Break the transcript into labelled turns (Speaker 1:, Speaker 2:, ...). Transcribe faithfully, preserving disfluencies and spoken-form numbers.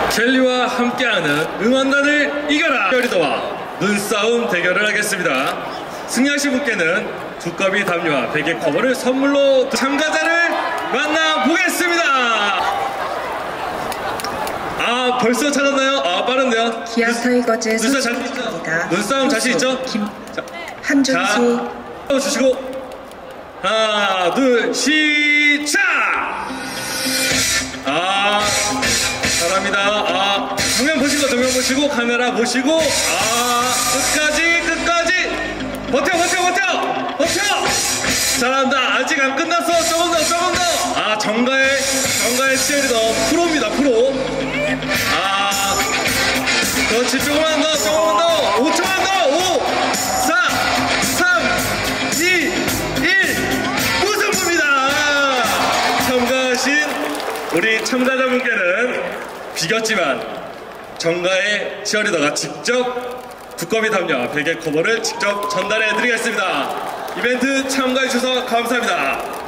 Speaker 1: 켈리와 함께하는 응원단을 이겨라 리더와 눈싸움 대결을 하겠습니다. 승리하신 분께는 두꺼비 담요와 베개 커버를 선물로 참가자를 만나보겠습니다. 아 벌써 찾았나요? 아 빠른데요?
Speaker 2: 기아 타이거즈
Speaker 1: 눈싸움 자신 있죠? 눈싸움 자신 있죠? 자,
Speaker 2: 한준수
Speaker 1: 자, 주시고 하나 둘 시작! 아 잘합니다. 아 정면 보시고 정면 보시고 카메라 보시고 아 끝까지 끝까지 버텨 버텨 버텨 버텨 잘한다. 아직 안 끝났어. 조금 더 조금 더. 아 정가의 정가의 치어리더 프로입니다. 프로. 아 그렇지. 조금만 더 조금만 더 오 초만 더 오 사 삼 이 일 무승부입니다. 참가하신 우리 참가자분께는 비겼지만 정가의 치어리더가 직접 두꺼비 담요와 베개 커버를 직접 전달해 드리겠습니다. 이벤트 참가해 주셔서 감사합니다.